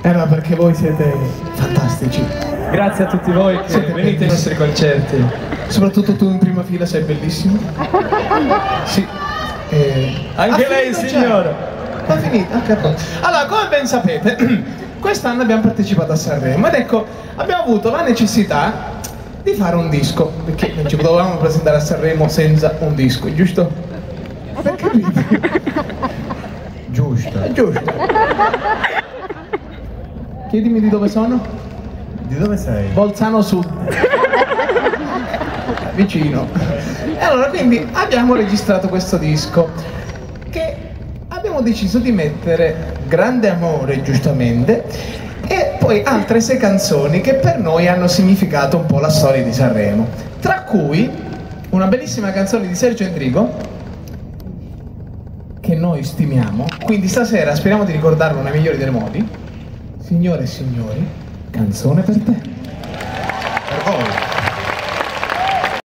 No, perché voi siete fantastici. Grazie a tutti voi che venite ai nostri concerti. Soprattutto tu in prima fila sei bellissimo. Sì. Anche lei, signora. Ha finito, anche a posto. Allora, come ben sapete, quest'anno abbiamo partecipato a Sanremo ed ecco, abbiamo avuto la necessità di fare un disco, perché non ci potevamo presentare a Sanremo senza un disco, giusto? Perché ridi? Giusto. Giusto. Chiedimi di dove sono? Di dove sei? Bolzano Sud. Vicino. E allora quindi abbiamo registrato questo disco che abbiamo deciso di mettere Grande Amore, giustamente, e poi altre 6 canzoni che per noi hanno significato un po' la storia di Sanremo, tra cui una bellissima canzone di Sergio Endrigo che noi stimiamo, quindi stasera speriamo di ricordarlo nei migliori dei modi. Signore e signori, canzone per te. Per voi.